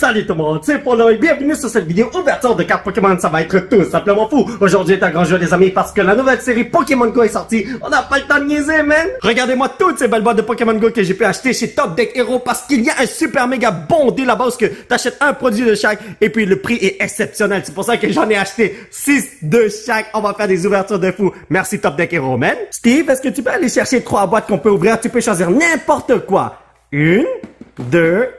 Salut tout le monde, c'est Polo et bienvenue sur cette vidéo ouverture de cartes Pokémon. Ça va être tout simplement fou. Aujourd'hui est un grand jour les amis parce que la nouvelle série Pokémon Go est sortie. On n'a pas le temps de niaiser, man. Regardez-moi toutes ces belles boîtes de Pokémon Go que j'ai pu acheter chez Top Deck Hero parce qu'il y a un super méga bon deal là-bas que t'achètes un produit de chaque et puis le prix est exceptionnel. C'est pour ça que j'en ai acheté 6 de chaque. On va faire des ouvertures de fou. Merci Top Deck Hero, man. Steve, est-ce que tu peux aller chercher 3 boîtes qu'on peut ouvrir? Tu peux choisir n'importe quoi. 1, 2,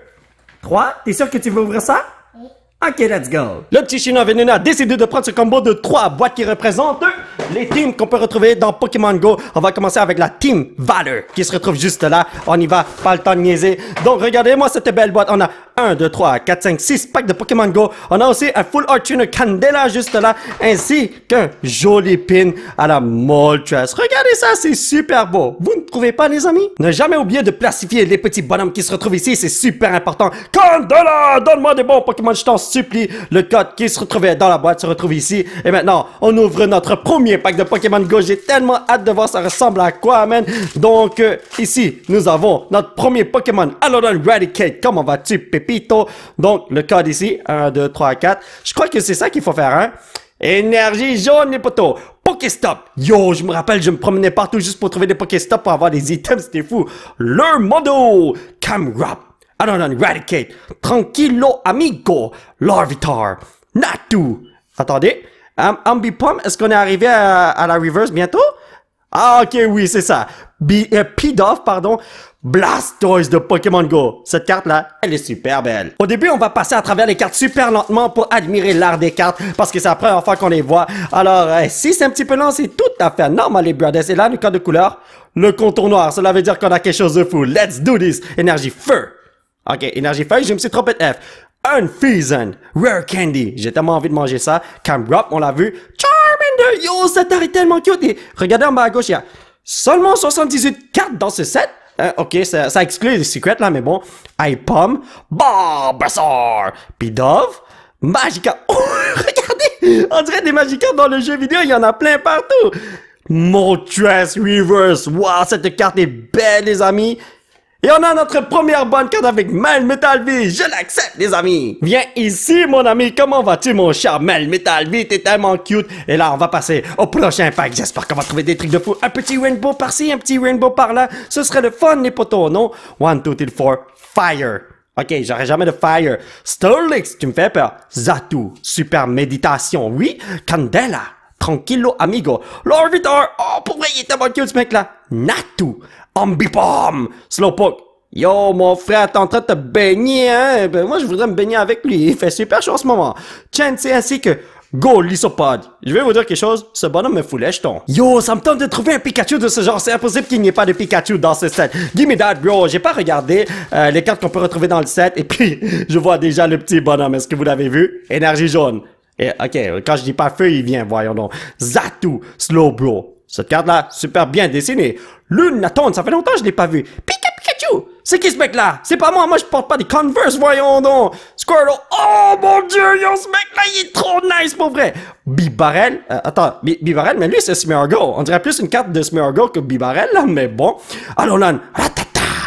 3, t'es sûr que tu veux ouvrir ça? Oui. Ok, let's go. Le petit chinois vénéneux a décidé de prendre ce combo de 3 boîtes qui représentent les teams qu'on peut retrouver dans Pokémon Go. On va commencer avec la Team Valor qui se retrouve juste là. On y va, pas le temps de niaiser. Donc, regardez-moi cette belle boîte. On a 1, 2, 3, 4, 5, 6 packs de Pokémon Go. On a aussi un Full Art Trainer Candela juste là, ainsi qu'un joli pin à la Moltres. Regardez ça, c'est super beau. Vous ne trouvez pas, les amis? Ne jamais oublier de plastifier les petits bonhommes qui se retrouvent ici, c'est super important. Candela, donne-moi des bons Pokémon, je t'en supplie. Le code qui se retrouvait dans la boîte se retrouve ici. Et maintenant, on ouvre notre premier pack de Pokémon Go. J'ai tellement hâte de voir ça ressemble à quoi, man. Donc, ici, nous avons notre premier Pokémon, Alolan Raticate. Comment vas-tu, Pépito? Donc, le code ici, 1, 2, 3, 4. Je crois que c'est ça qu'il faut faire, hein? Énergie jaune, les potos. Pokéstop. Yo, je me rappelle, je me promenais partout juste pour trouver des Pokéstop pour avoir des items, c'était fou. Leur modo. Camrap. Alolan Raticate. Tranquilo Amigo. Larvitar. Natu. Attendez. Ambipom, est-ce qu'on est arrivé à la reverse bientôt? Ah, ok, oui, c'est ça. Pidove, pardon. Blastoise de Pokémon Go. Cette carte-là, elle est super belle. Au début, on va passer à travers les cartes super lentement pour admirer l'art des cartes parce que c'est la première fois qu'on les voit. Alors, si c'est un petit peu lent, c'est tout à fait normal, les brothers. Et là, le code de couleur, le contour noir. Cela veut dire qu'on a quelque chose de fou. Let's do this. Énergie feu. Ok, énergie feuille, je me suis trompé de F. Unfeason, Rare Candy. J'ai tellement envie de manger ça. Camrop, on l'a vu. Charmander, yo, cette carte est tellement cute. Et regardez en bas à gauche, il y a seulement 78 cartes dans ce set. Ok, ça exclut les secrets là, mais bon. Aipom, Bulbasaur, Pidove, Magikarp. Oh, regardez, on dirait des Magikarp dans le jeu vidéo, il y en a plein partout. Moltres Reverse. Wow, cette carte est belle, les amis. Et on a notre première bonne carte avec Melmetal V. Je l'accepte, les amis. Viens ici, mon ami. Comment vas-tu, mon cher Melmetal V? T'es tellement cute. Et là, on va passer au prochain pack. J'espère qu'on va trouver des trucs de fou. Un petit rainbow par-ci, un petit rainbow par-là. Ce serait le fun, les potos, non? 1, 2, 3, 4. Fire. Ok, j'aurais jamais de fire. Starlix, tu me fais peur. Zatu. Super méditation. Oui. Candela. Tranquilo amigo. Larvitar. Oh, pour vrai, il est tellement cute, ce mec-là. Natu. Ambipom! Slowpoke! Yo, mon frère, t'es en train de te baigner, hein? Ben, moi, je voudrais me baigner avec lui. Il fait super chaud en ce moment. Chansey ainsi que Golisopod. Je vais vous dire quelque chose, ce bonhomme me fout les jetons. Yo, ça me tente de trouver un Pikachu de ce genre. C'est impossible qu'il n'y ait pas de Pikachu dans ce set. Give me that, bro. J'ai pas regardé les cartes qu'on peut retrouver dans le set. Et puis, je vois déjà le petit bonhomme. Est-ce que vous l'avez vu? Énergie jaune. Et, ok, quand je dis pas feu, il vient, voyons donc. Zatu, Slowbro. Cette carte-là, super bien dessinée. Lunatone, ça fait longtemps que je l'ai pas vu. Pikachu! C'est qui ce mec-là? C'est pas moi, je porte pas des Converse, voyons donc. Squirtle, oh mon dieu, yo, ce mec-là, il est trop nice pour vrai. Bibarel, attends, Bibarel, mais lui c'est Smeargle. On dirait plus une carte de Smeargle que Bibarel, là, mais bon. Alolan, ratata.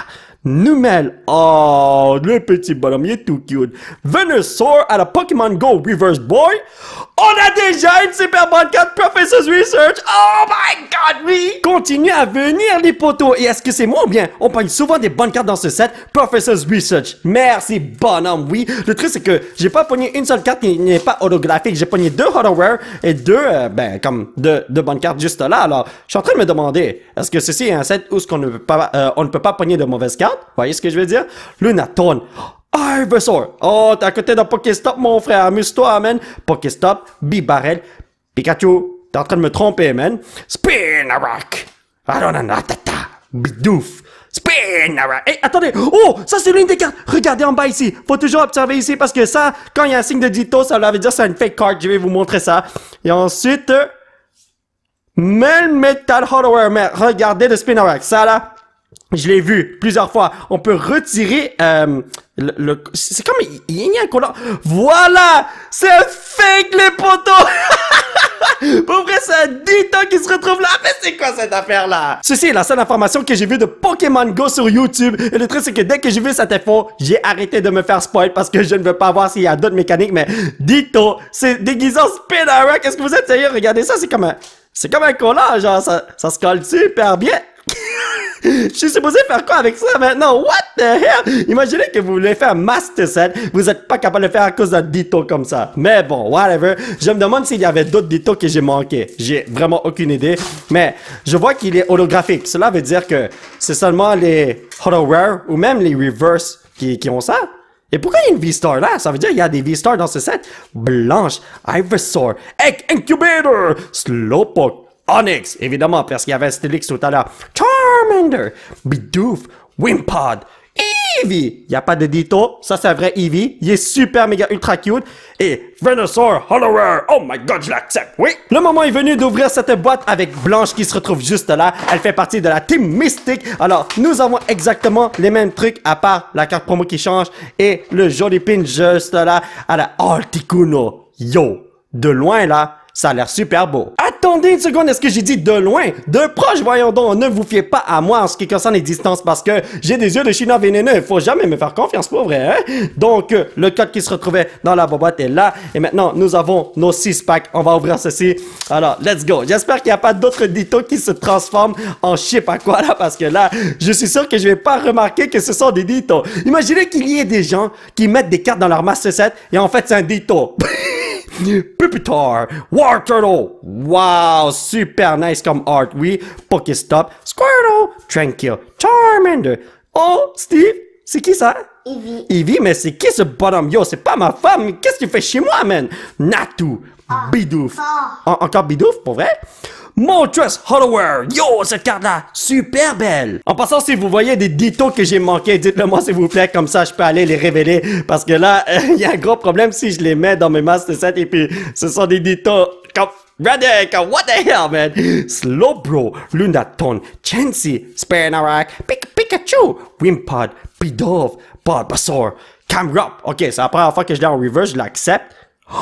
Numel, oh, le petit bonhomme, il est tout cute. Venusaur à la Pokémon Go Reverse Boy. On a déjà une super bonne carte Professor's Research. Oh my god, oui! Continuez à venir, les potos. Et est-ce que c'est moi ou bien on pogne souvent des bonnes cartes dans ce set Professor's Research? Merci, bonhomme, oui. Le truc, c'est que j'ai pas pogné une seule carte qui n'est pas holographique. J'ai pogné 2 Holoware et 2, deux bonnes cartes juste là. Alors, je suis en train de me demander, est-ce que ceci est un set où on ne peut pas pogner de mauvaises cartes? Vous voyez ce que je veux dire? Lunatone. Ivysaur. Oh, t'es à côté d'un Pokéstop, mon frère. Amuse-toi, man. Pokéstop, Bibarel, Pikachu. T'es en train de me tromper, man. Spinarak. Aronanatata. Bidoof. Spinarak. Hey, attendez. Oh, ça, c'est l'une des cartes. Regardez en bas ici. Faut toujours observer ici parce que ça, quand il y a un signe de Ditto, ça veut dire que c'est une fake card. Je vais vous montrer ça. Et ensuite, Melmetal Hollower. Mais regardez le Spinarak. Ça, là. Je l'ai vu plusieurs fois. On peut retirer c'est comme il y a un collant. Voilà, c'est fake les potos. Pour vrai, c'est un Ditto qui se retrouve là. Mais c'est quoi cette affaire-là? Ceci est la seule information que j'ai vue de Pokémon Go sur YouTube. Et le truc, c'est que dès que j'ai vu cette info, j'ai arrêté de me faire spoil parce que je ne veux pas voir s'il y a d'autres mécaniques. Mais Ditto, c'est déguisé en Spinarak. Est-ce que vous êtes sérieux? Regardez ça, c'est comme un collant, genre, ça se colle super bien. Je suis supposé faire quoi avec ça maintenant? What the hell? Imaginez que vous voulez faire un Master Set, vous êtes pas capable de le faire à cause d'un Ditto comme ça. Mais bon, whatever. Je me demande s'il y avait d'autres Ditto que j'ai manqué. J'ai vraiment aucune idée. Mais je vois qu'il est holographique. Cela veut dire que c'est seulement les Holo Rare ou même les Reverse qui ont ça. Et pourquoi il y a une V-Star là? Ça veut dire qu'il y a des V-Star dans ce set. Blanche, Ivysaur, Egg Incubator, Slowpoke, Onix, évidemment, parce qu'il y avait Steelix tout à l'heure. Charmander, Bidoof, Wimpod, Eevee. Il n'y a pas de Ditto. Ça, c'est un vrai Eevee. Il est super méga ultra cute. Et Venusaur, Holo Rare. Oh my god, je l'accepte. Oui. Le moment est venu d'ouvrir cette boîte avec Blanche qui se retrouve juste là. Elle fait partie de la team Mystique. Alors, nous avons exactement les mêmes trucs à part la carte promo qui change et le joli pin juste là à la Articuno. Yo, de loin là. Ça a l'air super beau. Attendez une seconde, est-ce que j'ai dit de loin? De proche, voyons donc, ne vous fiez pas à moi en ce qui concerne les distances parce que j'ai des yeux de chinois vénéneux. Il faut jamais me faire confiance, pour vrai, hein? Donc, le code qui se retrouvait dans la boîte est là. Et maintenant, nous avons nos 6 packs. On va ouvrir ceci. Alors, let's go. J'espère qu'il n'y a pas d'autres Ditto qui se transforment en je sais pas quoi là parce que là, je suis sûr que je vais pas remarquer que ce sont des Ditto. Imaginez qu'il y ait des gens qui mettent des cartes dans leur Master Set et en fait, c'est un Ditto. Pupitar, War Turtle, wow, super nice comme art, oui, Pokéstop, Squirtle, Tranquil, Charmander, oh, Steve, c'est qui ça? Eevee. Eevee, mais c'est qui ce bonhomme? Yo, c'est pas ma femme, qu'est-ce que tu fais chez moi, man? Natu, Bidoof, encore Bidoof, pour vrai? Moltres Hollower, yo, cette carte-là, super belle. En passant, si vous voyez des Ditto que j'ai manqué, dites-le moi s'il vous plaît, comme ça je peux aller les révéler. Parce que là, il y a un gros problème si je les mets dans mes Master Set et puis ce sont des Ditto comme Radek, what the hell, man? Slowbro, Lunatone, Chansey, Spinarak, Pikachu, Wimpod, Bidoof, Bulbasaur, Camrop. Ok, c'est la première fois que je l'ai en reverse, je l'accepte.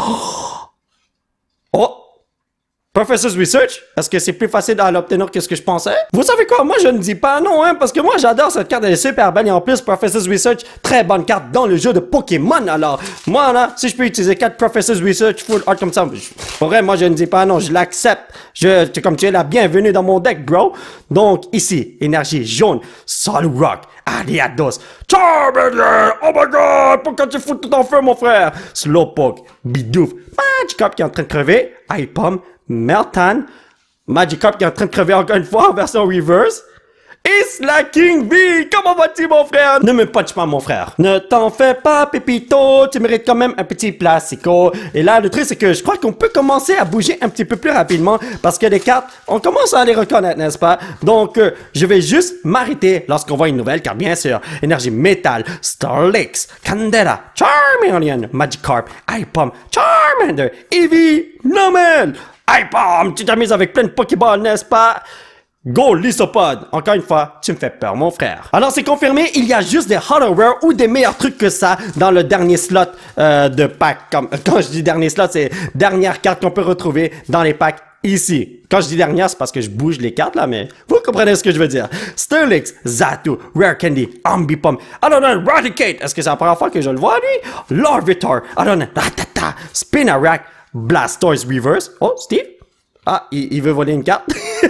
Oh! Professor's Research, est-ce que c'est plus facile à l'obtenir que ce que je pensais? Vous savez quoi? Moi, je ne dis pas non, hein, parce que moi, j'adore cette carte, elle est super belle, et en plus, Professor's Research, très bonne carte dans le jeu de Pokémon, alors, moi, là, si je peux utiliser 4 Professor's Research full art comme ça, pour vrai, moi, je ne dis pas non, je l'accepte, comme tu es la bienvenue dans mon deck, bro. Donc, ici, énergie jaune, Solrock, Ariados, Charmander, oh my god, pourquoi tu fous tout en feu, mon frère? Slowpoke, Bidoof, Magikarp qui est en train de crever, Aipom, Meltan, Magikarp qui est en train de crever encore une fois en version reverse. Et Slaking V! Comment vas-tu, mon frère? Ne me punch pas, mon frère. Ne t'en fais pas, Pépito. Tu mérites quand même un petit placico. Et là, le truc, c'est que je crois qu'on peut commencer à bouger un petit peu plus rapidement parce que les cartes, on commence à les reconnaître, n'est-ce pas? Donc, je vais juste m'arrêter lorsqu'on voit une nouvelle carte, bien sûr. Énergie métal, Starlix, Candela, Charmeleon, Magikarp, Aipom, Charmander, Eevee, Nomel. Aipom, tu t'amuses avec plein de Pokéballs, n'est-ce pas? Go Lysopod! Encore une fois, tu me fais peur, mon frère. Alors, c'est confirmé, il y a juste des Holo Rare ou des meilleurs trucs que ça dans le dernier slot de pack. Quand je dis dernier slot, c'est dernière carte qu'on peut retrouver dans les packs ici. Quand je dis dernière, c'est parce que je bouge les cartes là, mais vous comprenez ce que je veux dire. Steelix, Xatu, Rare Candy, Ambipom, Alolan Raticate. Est-ce que c'est la première fois que je le vois, lui? Larvitar, Alolan Ratata, Spinarak, Blastoise Reverse. Oh, Steve? Ah, il veut voler une carte.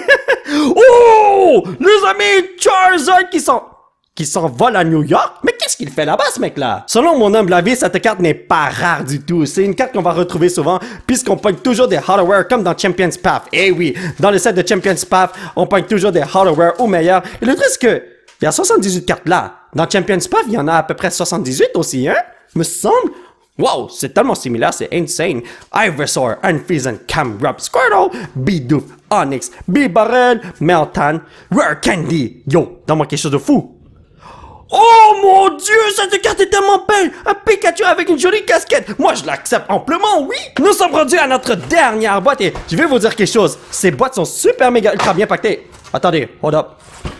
Oh! Les amis, Charizard qui s'envole à New York? Mais qu'est-ce qu'il fait là-bas, ce mec-là? Selon mon humble avis, cette carte n'est pas rare du tout. C'est une carte qu'on va retrouver souvent, puisqu'on pogne toujours des Holo Rare comme dans Champion's Path. Eh oui, dans le set de Champion's Path, on pogne toujours des Holo Rare au meilleur. Et le truc, c'est que, il y a 78 cartes là. Dans Champion's Path, il y en a à peu près 78 aussi, hein? Me semble. Wow, c'est tellement similaire, c'est insane. Ivysaur, Unfreezing, Camrop, Squirtle, Bidoof, Onix, Bibarel, Meltan, Rare Candy. Yo, donne-moi quelque chose de fou. Oh mon dieu, cette carte est tellement belle! Un Pikachu avec une jolie casquette! Moi, je l'accepte amplement, oui! Nous sommes rendus à notre dernière boîte et je vais vous dire quelque chose. Ces boîtes sont super méga ultra bien pactées. Attendez, hold up.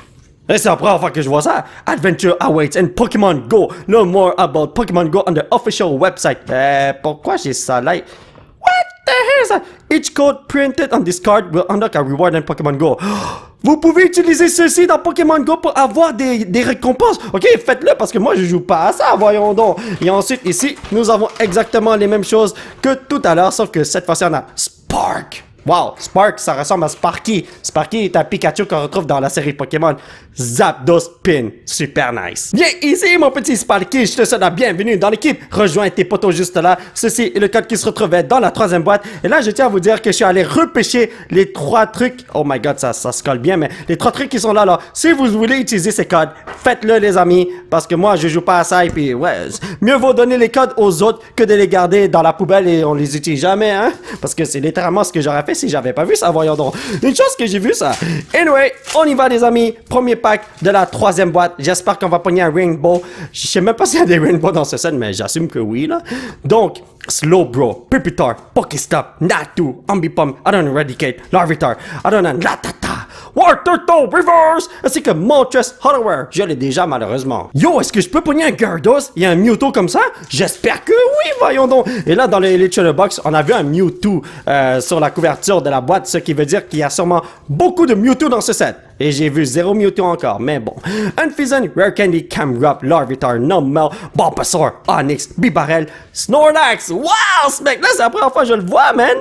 Et c'est la première fois que je vois ça. Adventure awaits in Pokémon Go. Learn more about Pokémon Go on the official website. Pourquoi j'ai ça là? What the hell is that? Each code printed on this card will unlock a reward in Pokémon Go. Vous pouvez utiliser ceci dans Pokémon Go pour avoir des récompenses. Ok, faites-le parce que moi je joue pas à ça, voyons donc. Et ensuite ici, nous avons exactement les mêmes choses que tout à l'heure, sauf que cette fois-ci on a Spark. Wow, Spark, ça ressemble à Sparky. Sparky est un Pikachu qu'on retrouve dans la série Pokémon Zapdos Pin. Super nice. Viens ici, mon petit Sparky, je te souhaite la bienvenue dans l'équipe. Rejoins tes potos juste là. Ceci est le code qui se retrouvait dans la 3e boîte. Et là, je tiens à vous dire que je suis allé repêcher les 3 trucs. Oh my god, ça se colle bien, mais les 3 trucs qui sont là, là. Si vous voulez utiliser ces codes, faites-le, les amis. Parce que moi, je joue pas à ça. Et puis, ouais, mieux vaut donner les codes aux autres que de les garder dans la poubelle et on les utilise jamais, hein. Parce que c'est littéralement ce que j'aurais fait si j'avais pas vu ça, voyons donc. Une chose que j'ai vu ça. Anyway, on y va les amis. Premier pack de la 3e boîte. J'espère qu'on va pogner un Rainbow. Je sais même pas s'il y a des Rainbows dans ce set, mais j'assume que oui là. Donc, Slowbro, Pupitar, Pokestop, Natu, Ambipom, Adon Eradicate, Larvitar, Adonan, Latata, Wartortle, Reverse, ainsi que Moltres, Holloware. Je l'ai déjà malheureusement. Yo, est-ce que je peux pogner un Gyarados et un Mewtwo comme ça? J'espère que oui, voyons donc. Et là, dans les Shadow Box, on a vu un Mewtwo sur la couverture de la boîte, ce qui veut dire qu'il y a sûrement beaucoup de Mewtwo dans ce set. Et j'ai vu 0 Mewtwo encore, mais bon. Unfeazen, Rare Candy, Camrup, Larvitar, Numel, Bulbasaur, Onix, Bibarel, Snorlax. Wow, ce mec-là, c'est la première fois que je le vois, man.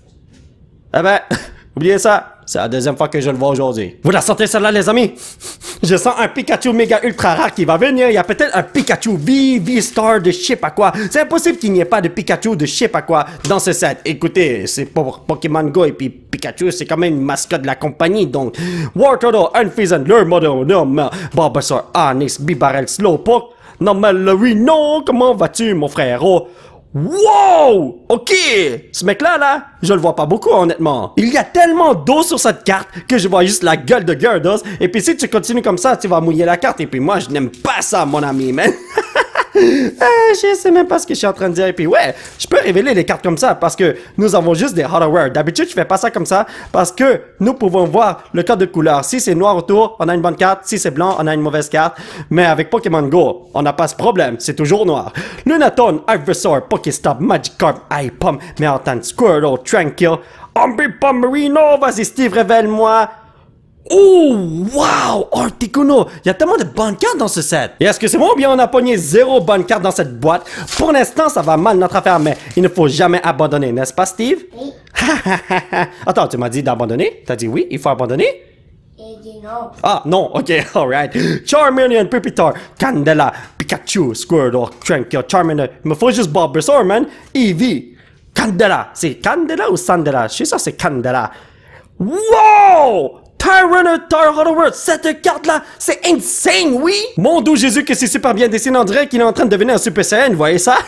Eh ben, oubliez ça. C'est la 2e fois que je le vois aujourd'hui. Vous la sentez celle-là, les amis? Je sens un Pikachu méga ultra rare qui va venir. Il y a peut-être un Pikachu V-Star de je sais pas quoi. C'est impossible qu'il n'y ait pas de Pikachu de je sais pas quoi dans ce set. Écoutez, c'est pour Pokémon Go et puis Pikachu, c'est quand même une mascotte de la compagnie. Donc, Wartortle, Unfeazen, Lurmodon, Numel, Bulbasaur, Onix, Bibarel, Slowpoke, Numel, Reno. Comment vas-tu, mon frérot? Wow! Ok! Ce mec-là, là, je le vois pas beaucoup, honnêtement. Il y a tellement d'eau sur cette carte que je vois juste la gueule de Gyarados. Et puis si tu continues comme ça, tu vas mouiller la carte. Et puis moi, je n'aime pas ça, mon ami, man. Je sais même pas ce que je suis en train de dire. Et puis ouais, je peux révéler les cartes comme ça parce que nous avons juste des Holloware. D'habitude, je fais pas ça comme ça parce que nous pouvons voir le code de couleur. Si c'est noir autour, on a une bonne carte. Si c'est blanc, on a une mauvaise carte. Mais avec Pokémon Go, on n'a pas ce problème. C'est toujours noir. Lunatone, Ivysaur, Pokestop, Magikarp, Aipom, Meltan, Squirtle, Tranquil, Ambipom, Reno. Vas-y Steve, révèle-moi. Oh, wow! Articuno! Il y a tellement de bonnes cartes dans ce set! Et est-ce que c'est bon ou bien on a pogné 0 bonne carte dans cette boîte? Pour l'instant, ça va mal notre affaire, mais il ne faut jamais abandonner, n'est-ce pas, Steve? Oui. Attends, tu m'as dit d'abandonner? T'as dit oui, il faut abandonner? Il dit non. Ah, non, ok, alright. Charmeleon, Pupitar, Candela, Pikachu, Squirtle, Tranquil, Charmander. Il me faut juste Bulbasaur, man. Eevee, Candela. C'est Candela ou Sandela? Je suis sûr que c'est Candela. Wow! Tyranitar Holloware, cette carte-là, c'est insane, oui! Mon doux Jésus que c'est super bien dessiné, on dirait qu'il est en train de devenir un Super Saiyan, vous voyez ça?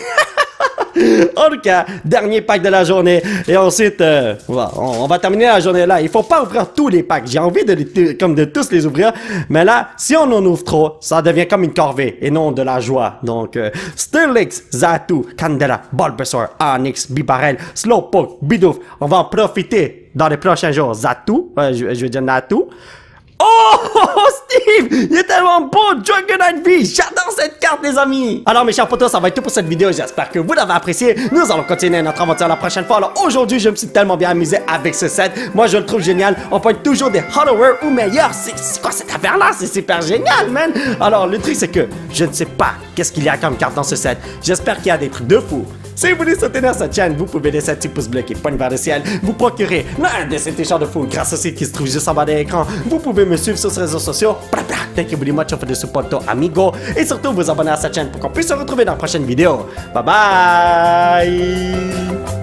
En tout cas, dernier pack de la journée. Et ensuite, on va terminer la journée là. Il faut pas ouvrir tous les packs. J'ai envie de tous les ouvrir. Mais là, si on en ouvre trop, ça devient comme une corvée et non de la joie. Donc, Stirlix, Zatu, Candela, Bulbasaur, Onix, Bibarel, Slowpoke, Bidoof. On va en profiter dans les prochains jours. Zatu, je veux dire Natu. Oh, Steve! Il est tellement beau! Dragonite V! J'adore cette carte, les amis! Alors, mes chers potos, ça va être tout pour cette vidéo. J'espère que vous l'avez apprécié. Nous allons continuer notre aventure la prochaine fois. Alors, aujourd'hui, je me suis tellement bien amusé avec ce set. Moi, je le trouve génial. On pointe toujours des Holloware ou meilleurs. C'est quoi cette affaire-là? C'est super génial, man! Alors, le truc, c'est que je ne sais pas qu'est-ce qu'il y a comme carte dans ce set. J'espère qu'il y a des trucs de fou. Si vous voulez soutenir cette chaîne, vous pouvez laisser un petit pouce bleu qui pointe vers le ciel, vous procurer l'un de ces t-shirts de fou grâce au site qui se trouve juste en bas de l'écran. Vous pouvez me suivre sur ces réseaux sociaux. Thank you very much for the support, amigo. Et surtout vous abonner à cette chaîne pour qu'on puisse se retrouver dans la prochaine vidéo. Bye bye!